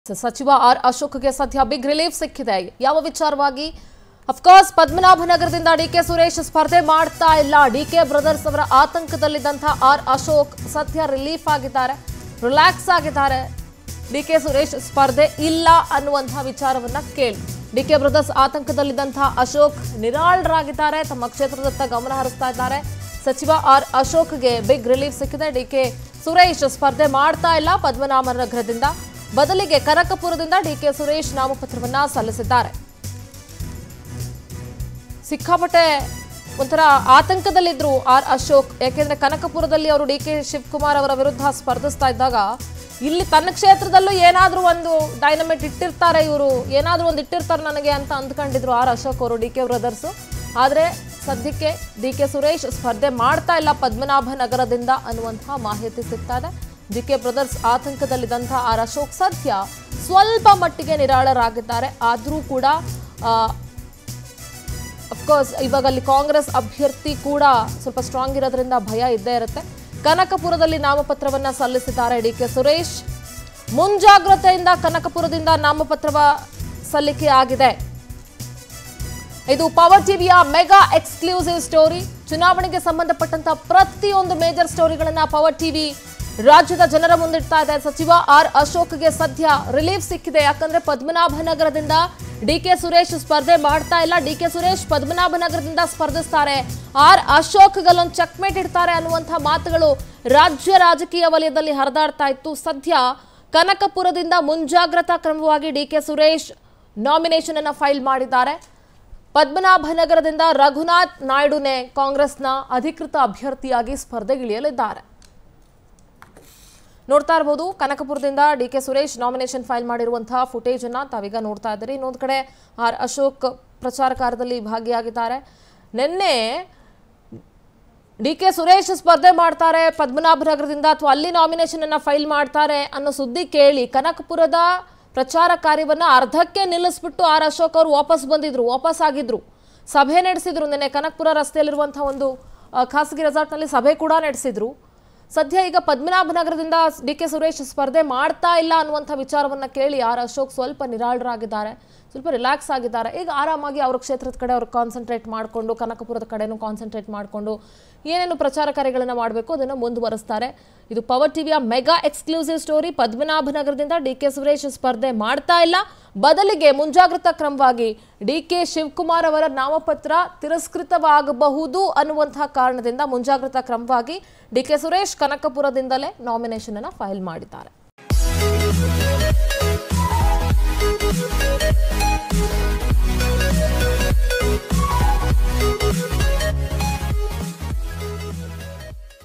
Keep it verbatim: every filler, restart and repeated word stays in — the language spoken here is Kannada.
ಸಚಿವ ಆರ್ ಅಶೋಕ್ಗೆ ಸದ್ಯ ಬಿಗ್ ರಿಲೀಫ್ ಸಿಕ್ಕಿದೆ. ಯಾವ ವಿಚಾರವಾಗಿ? ಅಫ್ಕೋರ್ಸ್ ಪದ್ಮನಾಭನಗರದಿಂದ ಡಿಕೆ ಸುರೇಶ್ ಸ್ಪರ್ಧೆ ಮಾಡ್ತಾ ಇಲ್ಲ. ಡಿಕೆ ಬ್ರದರ್ಸ್ ಅವರ ಆತಂಕದಲ್ಲಿದ್ದಂತಹ ಆರ್ ಅಶೋಕ್ ಸದ್ಯ ರಿಲೀಫ್ ಆಗಿದ್ದಾರೆ, ರಿಲ್ಯಾಕ್ಸ್ ಆಗಿದ್ದಾರೆ. ಡಿಕೆ ಸುರೇಶ್ ಸ್ಪರ್ಧೆ ಇಲ್ಲ ಅನ್ನುವಂತಹ ವಿಚಾರವನ್ನ ಕೇಳಿ ಡಿಕೆ ಬ್ರದರ್ಸ್ ಆತಂಕದಲ್ಲಿದ್ದಂತಹ ಅಶೋಕ್ ನಿರಾಳರಾಗಿದ್ದಾರೆ. ತಮ್ಮ ಕ್ಷೇತ್ರದತ್ತ ಗಮನ ಹರಿಸ್ತಾ ಇದ್ದಾರೆ. ಸಚಿವ ಆರ್ ಅಶೋಕ್ಗೆ ಬಿಗ್ ರಿಲೀಫ್ ಸಿಕ್ಕಿದೆ. ಡಿಕೆ ಸುರೇಶ್ ಸ್ಪರ್ಧೆ ಮಾಡ್ತಾ ಇಲ್ಲ ಪದ್ಮನಾಭನಗರದಿಂದ, ಬದಲಿಗೆ ಕನಕಪುರದಿಂದ ಡಿಕೆ ಸುರೇಶ್ ನಾಮಪತ್ರವನ್ನ ಸಲ್ಲಿಸಿದ್ದಾರೆ. ಸಿಕ್ಕಾಪಟ್ಟೆ ಒಂಥರ ಆತಂಕದಲ್ಲಿದ್ರು ಆರ್ ಅಶೋಕ್. ಯಾಕೆಂದ್ರೆ ಕನಕಪುರದಲ್ಲಿ ಅವರು ಡಿಕೆ ಶಿವಕುಮಾರ್ ಅವರ ವಿರುದ್ಧ ಸ್ಪರ್ಧಿಸ್ತಾ ಇದ್ದಾಗ ಇಲ್ಲಿ ತನ್ನ ಕ್ಷೇತ್ರದಲ್ಲೂ ಏನಾದ್ರೂ ಒಂದು ಡೈನಮೈಟ್ ಇಟ್ಟಿರ್ತಾರೆ, ಇವರು ಏನಾದ್ರೂ ಒಂದು ಇಟ್ಟಿರ್ತಾರೆ ನನಗೆ ಅಂತ ಅಂದ್ಕೊಂಡಿದ್ರು ಆರ್ ಅಶೋಕ್ ಅವರು, ಡಿಕೆ ಬ್ರದರ್ಸ್. ಆದ್ರೆ ಸದ್ಯಕ್ಕೆ ಡಿಕೆ ಸುರೇಶ್ ಸ್ಪರ್ಧೆ ಮಾಡ್ತಾ ಇಲ್ಲ ಪದ್ಮನಾಭನಗರದಿಂದ ಅನ್ನುವಂತಹ ಮಾಹಿತಿ ಸಿಗ್ತಾ ಇದೆ. ಡಿಕೆ ಬ್ರದರ್ಸ್ ಆತಂಕದಲ್ಲಿದ್ದಂತಹ ಆರ್ ಅಶೋಕ್ ಸದ್ಯ ಸ್ವಲ್ಪ ಮಟ್ಟಿಗೆ ನಿರಾಳರಾಗಿದ್ದಾರೆ. ಆದರೂ ಕೂಡ ಅಫ್ಕೋರ್ಸ್ ಇವಾಗ ಅಲ್ಲಿ ಕಾಂಗ್ರೆಸ್ ಅಭ್ಯರ್ಥಿ ಕೂಡ ಸ್ವಲ್ಪ ಸ್ಟ್ರಾಂಗ್ ಇರೋದ್ರಿಂದ ಭಯ ಇದ್ದೇ ಇರುತ್ತೆ. ಕನಕಪುರದಲ್ಲಿ ನಾಮಪತ್ರವನ್ನ ಸಲ್ಲಿಸಿದ್ದಾರೆ ಡಿಕೆ ಸುರೇಶ್. ಮುಂಜಾಗ್ರತೆಯಿಂದ ಕನಕಪುರದಿಂದ ನಾಮಪತ್ರವ ಸಲ್ಲಿಕೆ ಆಗಿದೆ. ಇದು ಪವರ್ ಟಿವಿಯ ಮೆಗಾ ಎಕ್ಸ್ಕ್ಲೂಸಿವ್ ಸ್ಟೋರಿ. ಚುನಾವಣೆಗೆ ಸಂಬಂಧಪಟ್ಟಂತಹ ಪ್ರತಿಯೊಂದು ಮೇಜರ್ ಸ್ಟೋರಿಗಳನ್ನ ಪವರ್ ಟಿವಿ ರಾಜ್ಯದ ಜನರ ಮುಂದಿಡ್ತಾ ಇದೆ. ಸಚಿವ ಆರ್ ಅಶೋಕ್ಗೆ ಸದ್ಯ ರಿಲೀಫ್ ಸಿಕ್ಕಿದೆ. ಯಾಕಂದ್ರೆ ಪದ್ಮನಾಭನಗರದಿಂದ ಡಿಕೆ ಸುರೇಶ್ ಸ್ಪರ್ಧೆ ಮಾಡ್ತಾ ಇಲ್ಲ. ಡಿಕೆ ಸುರೇಶ್ ಪದ್ಮನಾಭನಗರದಿಂದ ಸ್ಪರ್ಧಿಸ್ತಾರೆ, ಆರ್ ಅಶೋಕ್ಗಲ್ಲೊಂದು ಚೆಕ್ಮೇಟ್ ಇಡ್ತಾರೆ ಅನ್ನುವಂತಹ ಮಾತುಗಳು ರಾಜ್ಯ ರಾಜಕೀಯ ವಲಯದಲ್ಲಿ ಹರಿದಾಡ್ತಾ ಇತ್ತು. ಸದ್ಯ ಕನಕಪುರದಿಂದ ಮುಂಜಾಗ್ರತಾ ಕ್ರಮವಾಗಿ ಡಿಕೆ ಸುರೇಶ್ ನಾಮಿನೇಷನ್ ಅನ್ನ ಫೈಲ್ ಮಾಡಿದ್ದಾರೆ. ಪದ್ಮನಾಭನಗರದಿಂದ ರಘುನಾಥ್ ನಾಯ್ಡುನೇ ಕಾಂಗ್ರೆಸ್ನ ಅಧಿಕೃತ ಅಭ್ಯರ್ಥಿಯಾಗಿ ಸ್ಪರ್ಧೆಗಿಳಿಯಲಿದ್ದಾರೆ. ನೋಡ್ತಾ ಇರಬಹುದು ಕನಕಪುರದಿಂದ ಡಿಕೆ ಸುರೇಶ್ ನಾಮಿನೇಷನ್ ಫೈಲ್ ಮಾಡಿರುವಂತಹ ಫುಟೇಜ್ ಅನ್ನ ತಾವೀಗ ನೋಡ್ತಾ ಇದ್ದೀರಿ. ಇನ್ನೊಂದು ಕಡೆ ಆರ್ ಅಶೋಕ್ ಪ್ರಚಾರ ಕಾರ್ಯದಲ್ಲಿ ಭಾಗಿಯಾಗಿದ್ದಾರೆ. ನಿನ್ನೆ ಡಿಕೆ ಸುರೇಶ್ ಸ್ಪರ್ಧೆ ಮಾಡ್ತಾರೆ ಪದ್ಮನಾಭನಗರದಿಂದ ಅಥವಾ ಅಲ್ಲಿ ನಾಮಿನೇಷನ್ ಅನ್ನ ಫೈಲ್ ಮಾಡ್ತಾರೆ ಅನ್ನೋ ಸುದ್ದಿ ಕೇಳಿ ಕನಕಪುರದ ಪ್ರಚಾರ ಕಾರ್ಯವನ್ನ ಅರ್ಧಕ್ಕೆ ನಿಲ್ಲಿಸ್ಬಿಟ್ಟು ಆರ್ ಅಶೋಕ್ ಅವರು ವಾಪಸ್ ಬಂದಿದ್ರು, ವಾಪಸ್ ಆಗಿದ್ರು. ಸಭೆ ನಡೆಸಿದ್ರು. ನಿನ್ನೆ ಕನಕಪುರ ರಸ್ತೆಯಲ್ಲಿರುವಂತಹ ಒಂದು ಖಾಸಗಿ ರೆಸಾರ್ಟ್ನಲ್ಲಿ ಸಭೆ ಕೂಡ ನಡೆಸಿದ್ರು. ಸದ್ಯ ಈಗ ಪದ್ಮನಾಭನಗರದಿಂದ ಡಿಕೆ ಸುರೇಶ್ ಸ್ಪರ್ಧೆ ಮಾಡ್ತಾ ಇಲ್ಲ ಅನ್ನುವಂಥ ವಿಚಾರವನ್ನ ಕೇಳಿ ಆರ್ ಅಶೋಕ್ ಸ್ವಲ್ಪ ನಿರಾಳರಾಗಿದ್ದಾರೆ, ಸ್ವಲ್ಪ ರಿಲ್ಯಾಕ್ಸ್ ಆಗಿದ್ದಾರೆ. ಈಗ ಆರಾಮಾಗಿ ಅವ್ರ ಕ್ಷೇತ್ರದ ಕಡೆ ಅವ್ರು ಕಾನ್ಸಂಟ್ರೇಟ್ ಮಾಡಿಕೊಂಡು ಕನಕಪುರದ ಕಡೆನೂ ಕಾನ್ಸಂಟ್ರೇಟ್ ಮಾಡಿಕೊಂಡು ಏನೇನು ಪ್ರಚಾರ ಕಾರ್ಯಗಳನ್ನು ಮಾಡಬೇಕು ಅದನ್ನು ಮುಂದುವರಿಸ್ತಾರೆ. ಇದು ಪವರ್ ಟಿವಿಯ ಮೆಗಾ ಎಕ್ಸ್ಕ್ಲೂಸಿವ್ ಸ್ಟೋರಿ. ಪದ್ಮನಾಭನಗರದಿಂದ ಡಿಕೆ ಸುರೇಶ್ ಸ್ಪರ್ಧೆ ಮಾಡ್ತಾ ಇಲ್ಲ, ಬದಲಿಗೆ ಮುಂಜಾಗ್ರತಾ ಕ್ರಮವಾಗಿ ಡಿಕೆ ಶಿವಕುಮಾರ್ ಅವರ ನಾಮಪತ್ರ ತಿರಸ್ಕೃತವಾಗಬಹುದು ಅನ್ನುವಂತಹ ಕಾರಣದಿಂದ ಮುಂಜಾಗ್ರತಾ ಕ್ರಮವಾಗಿ ಡಿಕೆ ಸುರೇಶ್ ಕನಕಪುರದಿಂದಲೇ ನಾಮಿನೇಷನ್ ಅನ್ನು ಫೈಲ್ ಮಾಡಿದ್ದಾರೆ.